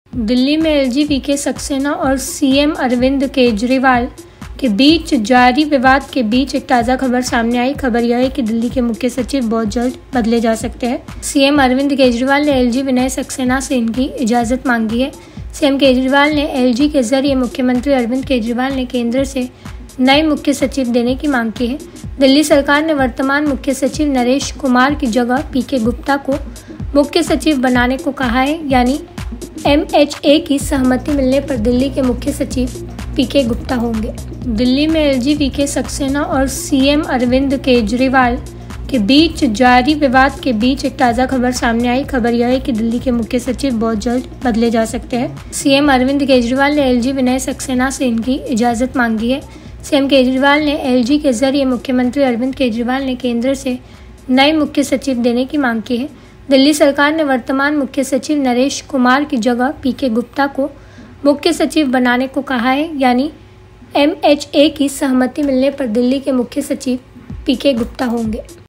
दिल्ली में LG VK Saxena और CM Arvind Kejriwal के बीच जारी विवाद के बीच एक ताज़ा खबर सामने आई। खबर यह है कि दिल्ली के मुख्य सचिव बहुत जल्द बदले जा सकते हैं। सीएम अरविंद केजरीवाल ने एलजी विनय सक्सेना से इनकी इजाज़त मांगी है। सीएम केजरीवाल ने एलजी के जरिए मुख्यमंत्री अरविंद केजरीवाल ने केंद्र से नए मुख्य सचिव देने की मांग की है। दिल्ली सरकार ने वर्तमान मुख्य सचिव नरेश कुमार की जगह पीके गुप्ता को मुख्य सचिव बनाने को कहा है, यानी एमएचए की सहमति मिलने पर दिल्ली के मुख्य सचिव पीके गुप्ता होंगे। दिल्ली में एलजी वीके सक्सेना और सीएम अरविंद केजरीवाल के बीच जारी विवाद के बीच एक ताज़ा खबर सामने आई। खबर यह है कि दिल्ली के मुख्य सचिव बहुत जल्द बदले जा सकते हैं। सीएम अरविंद केजरीवाल ने एलजी विनय सक्सेना से इनकी इजाज़त मांगी है। सीएम केजरीवाल ने एलजी के जरिए मुख्यमंत्री अरविंद केजरीवाल ने केंद्र से नए मुख्य सचिव देने की मांग की है। दिल्ली सरकार ने वर्तमान मुख्य सचिव नरेश कुमार की जगह पीके गुप्ता को मुख्य सचिव बनाने को कहा है, यानी एमएचए की सहमति मिलने पर दिल्ली के मुख्य सचिव पीके गुप्ता होंगे।